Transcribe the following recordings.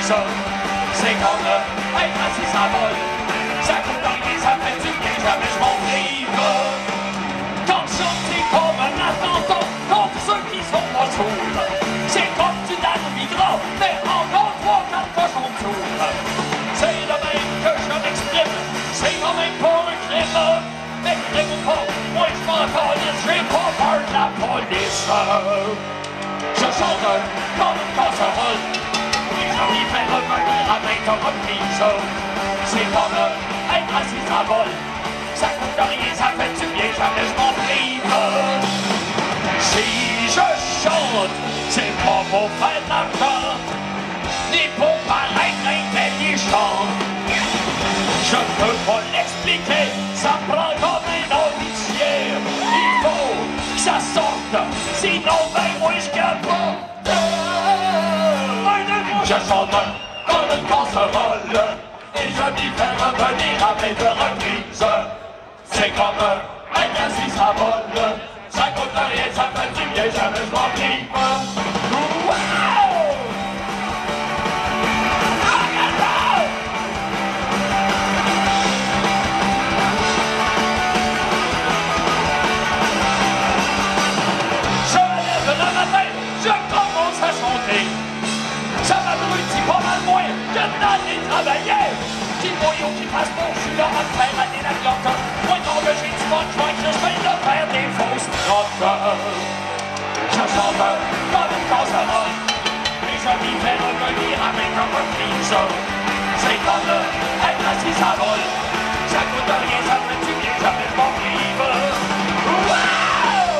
reprise. C'est comme être assis à vol. Ça coûte rien, ça fait du bien, jamais je m'en prive. Quand je chante, c'est comme un attentat contre ceux qui sont pas sourds. C'est comme du Dan migrant, mais encore 3-4 fois son tour. C'est le même que je m'exprime, c'est quand même pas un crime. Mais crime ou pas, moi je m'en calisse, j'ai pas peur de la police. Je chante comme une casserole, et je m'y fais revenir à maintes reprises. C'est comme être assis à vol. Ça coûte rien, ça fait du bien, jamais je m'en prive. Si je chante, c'est pas pour faire de l'argent, ni pour paraître intelligent. Je peux pas l'expliquer, ça prend comme un officier. Il faut que ça sorte, sinon ben moi je capote. Je chante comme une casserole, et je m'y fais revenir à maintes reprises. C'est comme être assis à vol. Ça coûte rien, ça fait du bien, jamais je m'en prive. Wow! Je me lève le matin, je commence à chanter. Ça m'abrutit pas mal moins que d'aller travailler. Petit voyou qui passe pour je suis là à faire aller la glotte. Moi non que j'ai du bon joint, je fais de faire des fausses notes. Je chante comme une casserole, et je m'y fais revenir à maintes reprises. C'est comme être assis à vol. Ça coûte rien, ça fait du bien, jamais je m'en prive. Wow!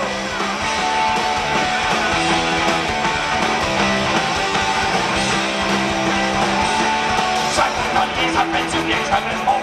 Ça coûte rien, ça fait du bien, jamais je m'en prive.